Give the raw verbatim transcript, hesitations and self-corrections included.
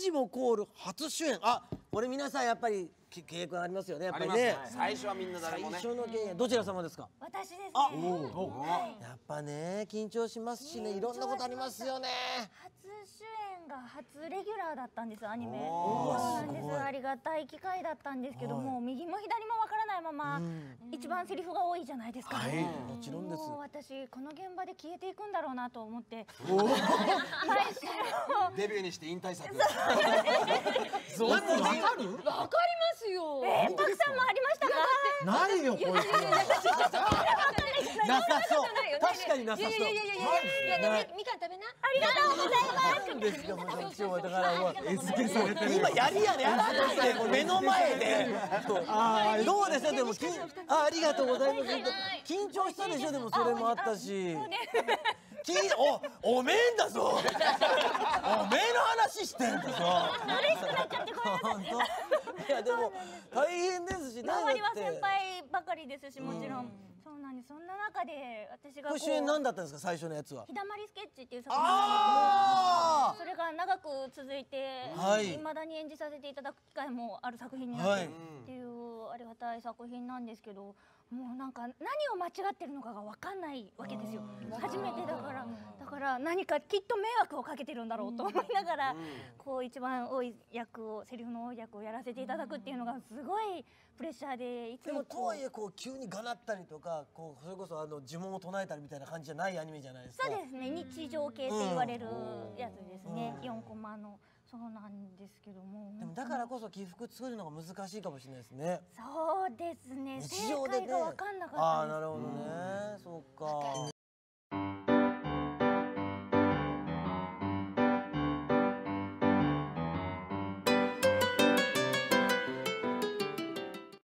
ジモコール初主演。あ、これ皆さんやっぱり経験ありますよね。やっぱりね。 最初はみんな誰もね。 最初の経験どちら様ですか？ 私ですね。 やっぱね緊張しますしね、いろんなことありますよね。 初主演が初レギュラーだったんです、アニメ。そうなんです。ありがたい機会だったんですけども、右も左もわからないまま一番セリフが多いじゃないですか。 もちろんです。 もう私この現場で消えていくんだろうなと思って。 デビューにして引退作。 そうわかる？ わかりますよ。 え、たくさんもありましたか？ ないよこいつ。なさそう。確かになさそう。 いやいやいやいやいや、みかん食べな。 ありがとうございます。 なんですかもう今日だからもう餌付けされてる。 今やりやでやらないで目の前で。ああどうですよでもきあありがとうございます。緊張したでしょでもそれもあったし。きおおめえんだぞ。おめえの話してんだぞ。 嬉しくなっちゃってごめんなさい。 いやでも大変ですしね。 周りは先輩ばかりですし、もちろん。そうなんです。そんな中で私がこう主演何だったんですか最初のやつは？ 日だまりスケッチっていう作品なんですけど、それが長く続いていまだに演じさせていただく機会もある作品になってっていうありがたい作品なんですけど、もうなんか何を間違ってるのかが分かんないわけですよ。初めてだからだから何かきっと迷惑をかけてるんだろうと思いながら、こう一番多い役をセリフの多い役をやらせていただくっていうのがすごいプレッシャーで、いつもでもとはいえこう急にがなったりとかこうそれこそあの呪文を唱えたりみたいな感じじゃないアニメじゃないですか。 そうですね、日常系って言われるやつですね。よんコマのそうなんですけども。 でもだからこそ起伏作るのが難しいかもしれないですね。 そうですね。 日常でね。 正解が分かんなかったです。 ああなるほどね。そうか。